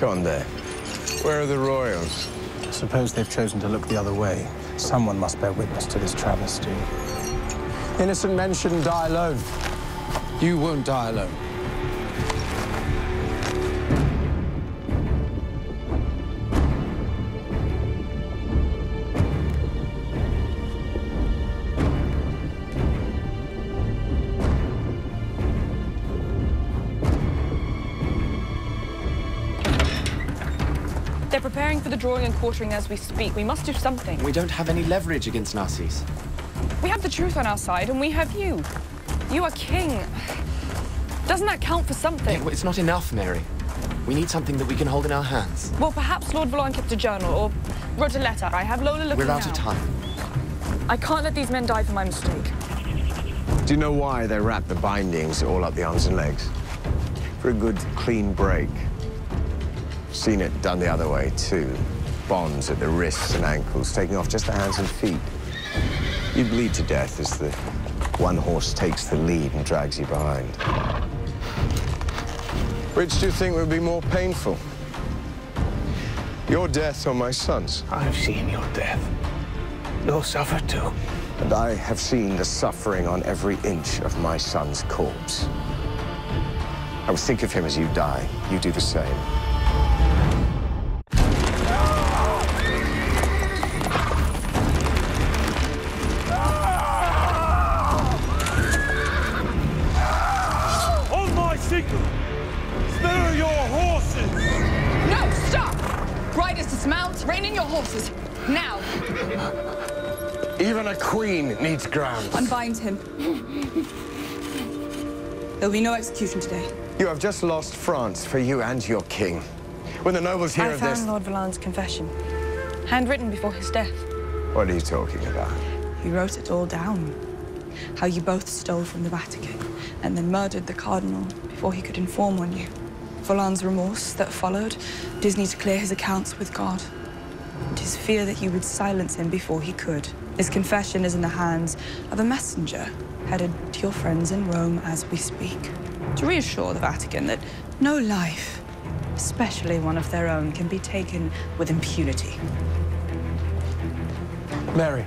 Conde, where are the royals? Suppose they've chosen to look the other way. Someone must bear witness to this travesty. Innocent men shouldn't die alone. You won't die alone. They're preparing for the drawing and quartering as we speak. We must do something. We don't have any leverage against Narcisse. We have the truth on our side, and we have you. You are king. Doesn't that count for something? Yeah, well, it's not enough, Mary. We need something that we can hold in our hands. Well, perhaps Lord Vallon kept a journal or wrote a letter. I have Lola looking We're out now. of time. I can't let these men die for my mistake. Do you know why they wrap the bindings all up the arms and legs? For a good, clean break. Seen it done the other way, too. Bonds at the wrists and ankles, taking off just the hands and feet. You bleed to death as the one horse takes the lead and drags you behind. Which do you think would be more painful? Your death or my son's? I've seen your death. You'll suffer too. And I have seen the suffering on every inch of my son's corpse. I would think of him as you die. You do the same. Spare your horses! No, stop! Riders dismount, rein in your horses. Now! Even a queen needs ground. Unbind him. There'll be no execution today. You have just lost France for you and your king. When the nobles hear of this... I found Lord Vallon's confession. Handwritten before his death. What are you talking about? He wrote it all down. How you both stole from the Vatican and then murdered the Cardinal before he could inform on you. Vallon's remorse that followed, his need to clear his accounts with God, and his fear that you would silence him before he could. His confession is in the hands of a messenger headed to your friends in Rome as we speak, to reassure the Vatican that no life, especially one of their own, can be taken with impunity. Mary.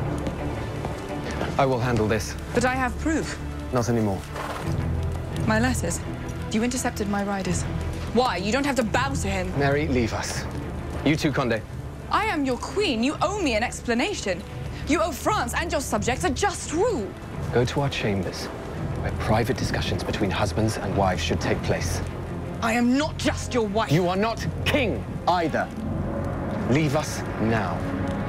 I will handle this. But I have proof. Not anymore. My letters. You intercepted my riders. Why? You don't have to bow to him. Mary, leave us. You too, Conde. I am your queen. You owe me an explanation. You owe France and your subjects a just rule. Go to our chambers, where private discussions between husbands and wives should take place. I am not just your wife. You are not king either. Leave us now.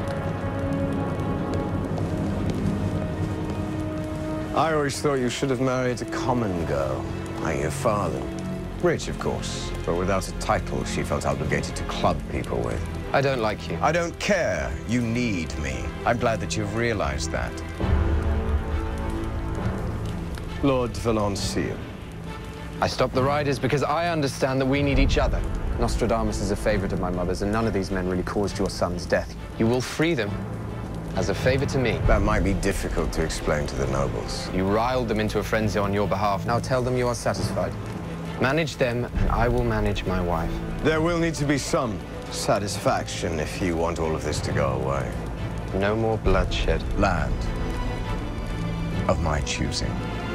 I always thought you should have married a common girl, like your father. Rich, of course, but without a title she felt obligated to club people with. I don't like you. I don't care. You need me. I'm glad that you've realized that. Lord Valenciennes. I stopped the riders because I understand that we need each other. Nostradamus is a favorite of my mother's, and none of these men really caused your son's death. You will free them as a favor to me. That might be difficult to explain to the nobles. You riled them into a frenzy on your behalf. Now tell them you are satisfied. Manage them, and I will manage my wife. There will need to be some satisfaction if you want all of this to go away. No more bloodshed. Land of my choosing.